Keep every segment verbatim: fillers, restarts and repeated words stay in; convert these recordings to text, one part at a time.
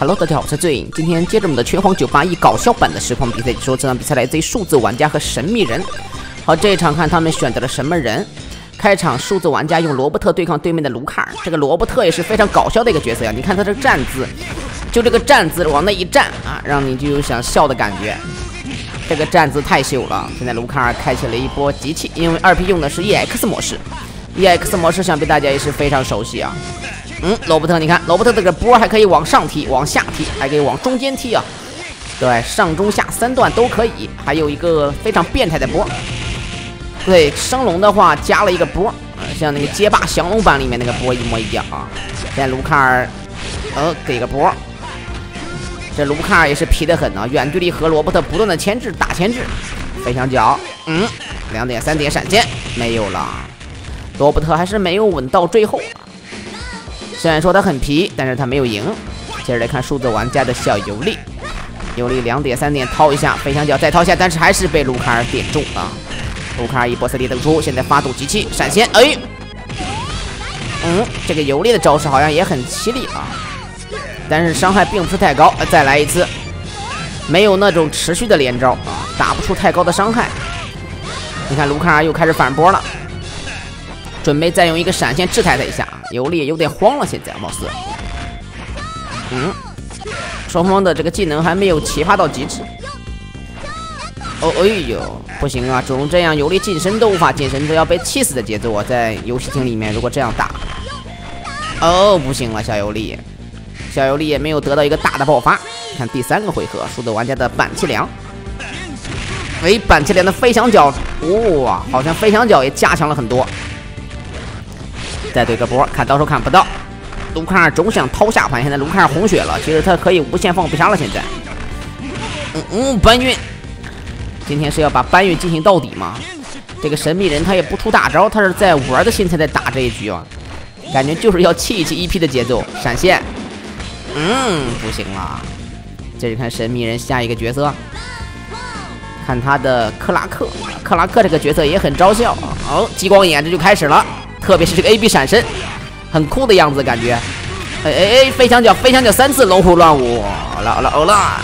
Hello， 大家好，我是醉影。今天接着我们的拳皇九八一搞笑版的实况比赛，说这场比赛来自于数字玩家和神秘人。好，这一场看他们选择了什么人。开场数字玩家用罗伯特对抗对面的卢卡尔，这个罗伯特也是非常搞笑的一个角色呀。你看他这个站姿，就这个站姿往那一站啊，让你就有想笑的感觉。这个站姿太秀了。现在卢卡尔开启了一波集气，因为二 P 用的是 E X 模式 ，E X 模式想必大家也是非常熟悉啊。嗯，罗伯特，你看罗伯特这个波还可以往上踢，往下踢，还可以往中间踢啊。对，上中下三段都可以，还有一个非常变态的波。对，升龙的话加了一个波，呃、像那个街霸降龙版里面那个波一模一样啊。现在卢卡尔，呃，给个波。这卢卡尔也是皮得很啊，远距离和罗伯特不断的牵制，打牵制，飞翔脚，嗯，两点三点闪现没有了。罗伯特还是没有稳到最后。虽然说他很皮，但是他没有赢。接着来看数字玩家的小尤利，尤利两点三点掏一下，飞翔脚再掏一下，但是还是被卢卡尔点中啊。卢卡尔一波 C D 登出，现在发动机器闪现，哎，嗯，这个尤利的招式好像也很犀利啊，但是伤害并不是太高。再来一次，没有那种持续的连招啊，打不出太高的伤害。你看卢卡尔又开始反波了，准备再用一个闪现制裁他一下。尤利也有点慌了，现在貌似，嗯，双方的这个技能还没有奇葩到极致。哦，哎呦，不行啊！这种这样尤利近身都无法近身，这要被气死的节奏啊！在游戏厅里面，如果这样打，哦，不行了，小尤利，小尤利也没有得到一个大的爆发。看第三个回合，数字玩家的板崎良，哎，板崎良的飞翔脚，哇，好像飞翔脚也加强了很多。再对个波，看到手看不到。卢卡尔总想掏下盘，现在卢卡尔红血了，其实他可以无限放必杀了。现在，嗯嗯，搬运。今天是要把搬运进行到底吗？这个神秘人他也不出大招，他是在玩的心态在打这一局啊，感觉就是要气一气 E P 的节奏。闪现，嗯，不行了。这是看神秘人下一个角色，看他的克拉克，克拉克这个角色也很招笑啊。哦，激光眼这就开始了，特别是这个 A B 闪身，很酷的样子感觉。哎哎哎，飞翔脚，飞翔脚三次龙虎乱舞，了了哦了。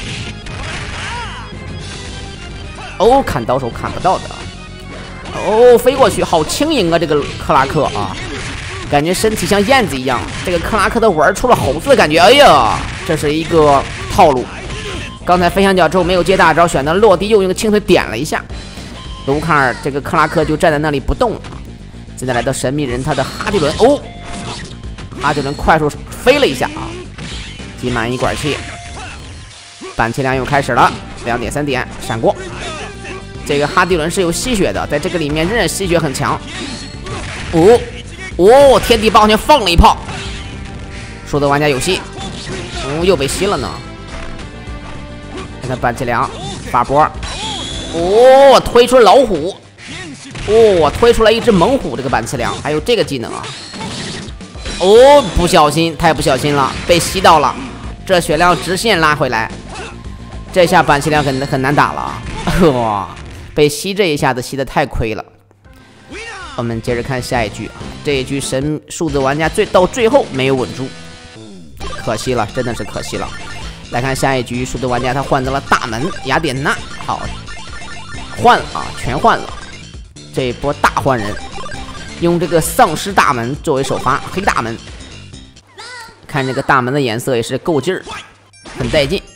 哦，看到手看不到的，哦，飞过去好轻盈啊！这个克拉克啊，感觉身体像燕子一样。这个克拉克的玩出了猴子的感觉，哎呀，这是一个套路。刚才飞翔脚之后没有接大招，选择落地又用轻腿点了一下，卢卡尔这个克拉克就站在那里不动了。现在来到神秘人他的哈迪伦，哦，哈迪伦快速飞了一下啊，积满一管气。板崎良又开始了，两点三点闪过。这个哈迪伦是有吸血的，在这个里面仍然吸血很强。哦哦，天地爆拳放了一炮，数字玩家有戏。哦，又被吸了呢。看看板崎良发波，哦，推出老虎，哦，推出来一只猛虎。这个板崎良还有这个技能啊。哦，不小心，太不小心了，被吸到了，这血量直线拉回来。这下板崎良很很难打了啊！哇，被吸这一下子吸得太亏了。我们接着看下一局啊，这一局神数字玩家最到最后没有稳住，可惜了，真的是可惜了。来看下一局，数字玩家他换成了大门雅典娜，好，换了啊，全换了。这一波大换人，用这个丧尸大门作为首发，黑大门。看这个大门的颜色也是够劲儿，很带劲。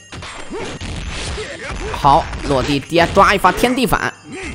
好，落地跌抓一发天地反，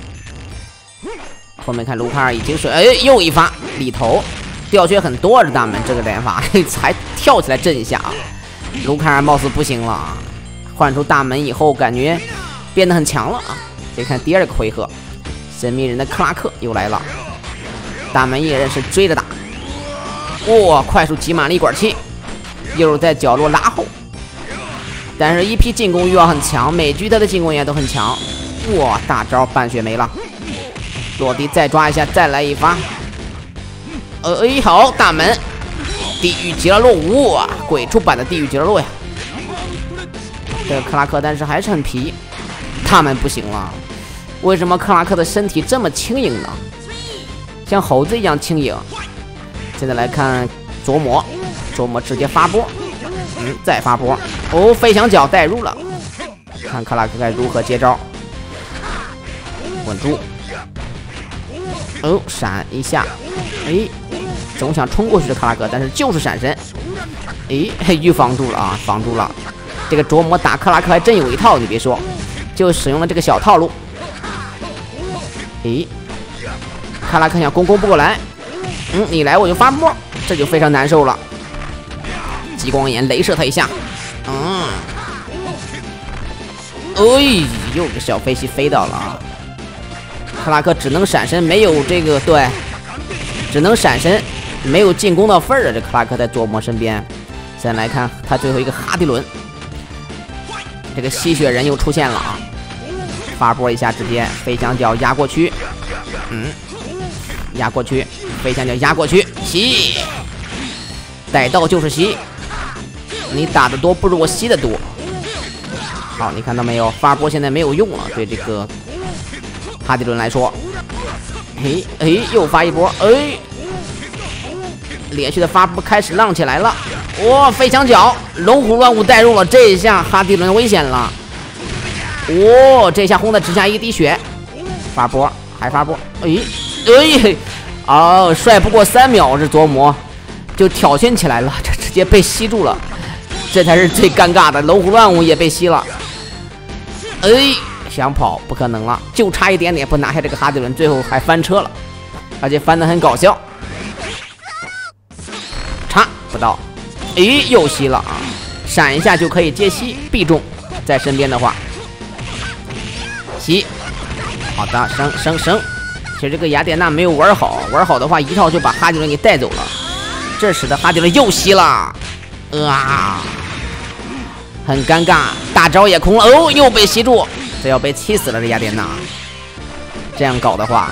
后面看卢卡尔已经是哎又一发里头掉血很多，这大门这个连发才跳起来震一下啊！卢卡尔貌似不行了啊，换出大门以后感觉变得很强了啊！再看第二个回合，神秘人的克拉克又来了，大门依然是追着打，哇，快速挤满了一管气，又是在角落拉后。但是 E P 进攻欲望很强，每局他的进攻也都很强。哇，大招半血没了，落地再抓一下，再来一发。呃，哎，好，大门，地狱极乐洛，哇，鬼畜版的地狱极乐洛呀。这个克拉克，但是还是很皮，他们不行了。为什么克拉克的身体这么轻盈呢？像猴子一样轻盈。现在来看琢磨，琢磨直接发波。 嗯，再发波。哦，飞翔脚带入了，看克拉克该如何接招。稳住。哦，闪一下。哎，总想冲过去的克拉克，但是就是闪身。哎，预防住了啊，防住了。这个琢磨打克拉克还真有一套，你别说，就使用了这个小套路。诶，克拉克想攻攻不过来，嗯，你来我就发波，这就非常难受了。激光眼镭射他一下，嗯，哎，又个小飞机飞到了啊！克拉克只能闪身，没有这个对，只能闪身，没有进攻到份儿啊！这克拉克在琢磨身边。现在来看他最后一个哈迪伦。这个吸血人又出现了啊！发波一下，直接飞翔脚压过去，嗯，压过去，飞翔脚压过去，吸，逮到就是吸，你打的多不如我吸的多。好，你看到没有？发波现在没有用了，对这个哈迪伦来说，哎哎，又发一波，哎，连续的发波开始浪起来了。哇、哦！飞翔脚，龙虎乱舞带入了，这一下哈迪伦危险了。哇、哦！这下轰的只下一滴血，发波还发波，哎哎，哦，帅不过三秒，这琢磨就挑衅起来了，这直接被吸住了，这才是最尴尬的。龙虎乱舞也被吸了，哎，想跑不可能了，就差一点点不拿下这个哈迪伦，最后还翻车了，而且翻得很搞笑，插不到。诶，又吸了啊！闪一下就可以接吸，必中，在身边的话，吸。好的，升升升。其实这个雅典娜没有玩好，玩好的话一套就把哈迪伦给带走了。这使得哈迪伦又吸了，啊，很尴尬，大招也空了，哦，又被吸住，这要被气死了这雅典娜。这样搞的话。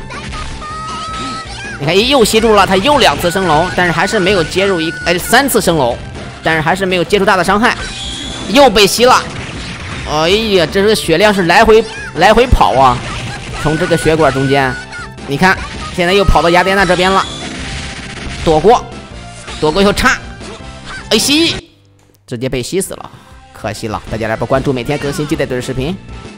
你看，又吸住了，他又两次升楼，但是还是没有接入一个，哎，三次升楼，但是还是没有接触大的伤害，又被吸了。哎呀，这个血量是来回来回跑啊，从这个血管中间，你看，现在又跑到雅典娜这边了，躲过，躲过以后插，哎吸，直接被吸死了，可惜了。大家来不关注，每天更新，记得对视频。